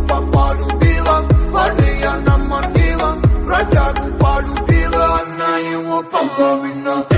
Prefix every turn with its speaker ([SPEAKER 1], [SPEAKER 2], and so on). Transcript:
[SPEAKER 1] papalu bila Wadea na Manila Rajagu padu bila Anayewa pagawina